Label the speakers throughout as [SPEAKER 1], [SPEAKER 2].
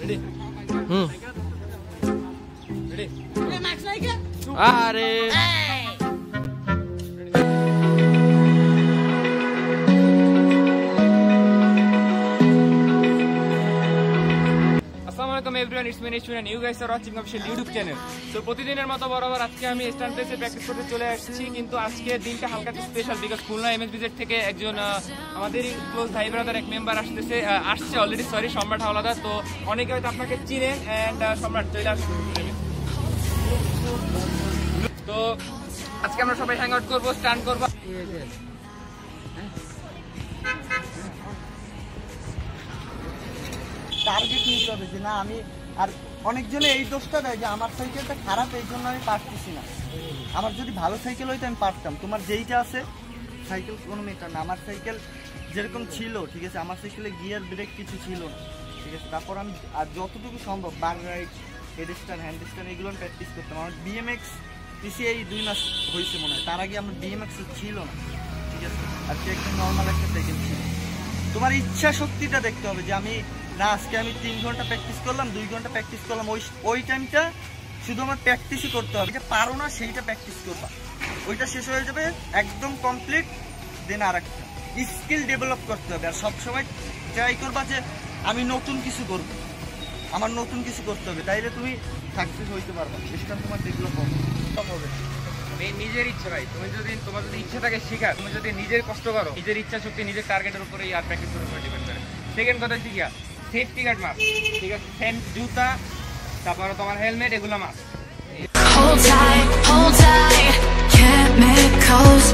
[SPEAKER 1] আরে everyone, it's me Nishwin and you guys are watching official YouTube channel. So প্রতিদিনের মতো বরাবর আজকে আমি স্ট্যান্ড প্লেসে প্র্যাকটিস করতে চলে আসছি, কিন্তু আজকে দিনটা হালকা একটু স্পেশাল বিকজ খুলনা এমএসবিজেড থেকে একজন আমাদেরই ক্লোজ ভাই ব্রাদার এক মেম্বার আসছে অলরেডি, সরি, সম্রাট হাওলাদার। তো অনেকে হয়তো আপনাকে চিনেন এন্ড সম্রাট চলে আসছে। তো আজকে আমরা সবাই হ্যাং আউট করবো, স্টান্ট করবো।
[SPEAKER 2] টার্গেট নিতে হবে যে না আমি, আর অনেকজনে এই দোষটা দেয় যে আমার সাইকেলটা খারাপ এই জন্য আমি পারতেছি না। আমার যদি ভালো সাইকেল হইতো আমি পারতাম। তোমার যেইটা আছে সাইকেল কোনো মেটার না। আমার সাইকেল যেরকম ছিল, ঠিক আছে, আমার সাইকেলে গিয়ার ব্রেক কিছু ছিল না, ঠিক আছে। তারপর আমি আর যতটুকু সম্ভব bar ride, head stand, hand stand এগুলো আমি প্র্যাকটিস করতাম। আমার বিএমএক্স পিসি এই 2 মাস হয়েছে মনে হয়, তার আগে আমার বিএমএক্স ছিল না, ঠিক আছে। আর সে একদম নর্মাল একটা সাইকেল ছিল। তোমার ইচ্ছা শক্তিটা দেখতে হবে যে আমি না আজকে আমি 3 ঘন্টা প্র্যাকটিস করলাম, 2 ঘন্টা প্র্যাকটিস করলাম, ওই টাইমটা শুধু আমার প্র্যাকটিসই করতে হবে। যে পারো না সেইটা প্র্যাকটিস করবা, ওইটা শেষ হয়ে যাবে একদম কমপ্লিট, দেন আর একটা স্কিল ডেভেলপ করতে হবে। আর সবসময় ট্রাই করবা যে আমি নতুন কিছু করবো, আমার নতুন কিছু করতে হবে, তাইলে তুমি সাকসেস হইতে পারবা, সিস্টেম তোমার ডেভেলপ হবে।
[SPEAKER 1] নিজের ইচ্ছা ভাই, তোমার যদি ইচ্ছা থাকে শেখার, তুমি যদি নিজের কষ্ট করো, নিজের ইচ্ছা শক্তি নিজের টার্গেটের উপরে আর প্র্যাকটিসের উপরে ডিপেন্ড করে। সেকেন্ড কথা হচ্ছে কি, সেফটি গার্ড মাস্ট, ঠিক আছে, জুতা, তারপরে তোমার হেলমেট, এগুলো মাস্ট।
[SPEAKER 3] Hold tight, chemicals.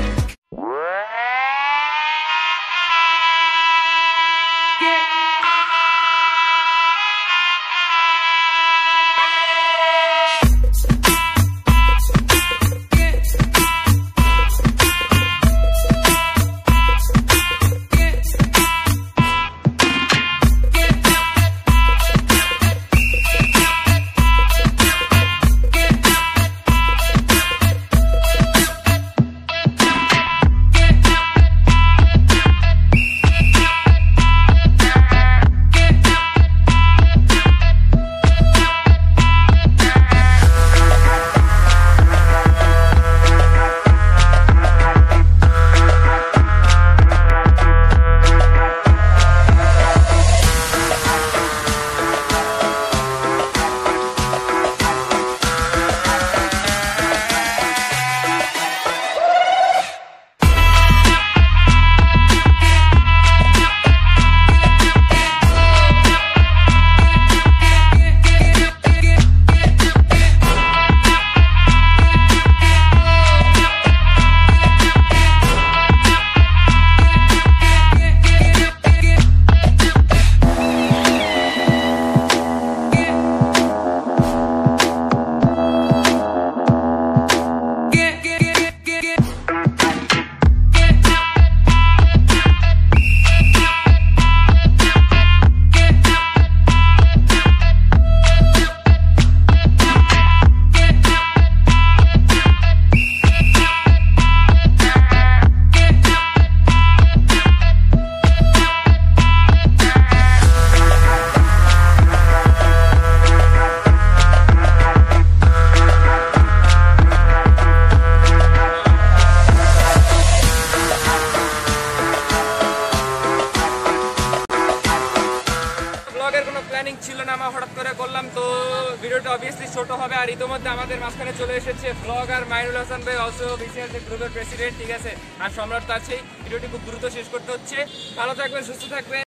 [SPEAKER 1] ছিল না, আমরা হঠাৎ করে করলাম, তো ভিডিওটা অবভিয়াসলি ছোট হবে। আর ইতিমধ্যে আমাদের মাঝখানে চলে এসেছে ব্লগার মাইনুল হাসান ভাই, অলসো বিসিএস গ্রুপের প্রেসিডেন্ট, ঠিক আছে। আর সম্রাট তো আছেই। ভিডিওটি খুব দ্রুত শেষ করতে হচ্ছে। ভালো থাকবেন, সুস্থ থাকবেন।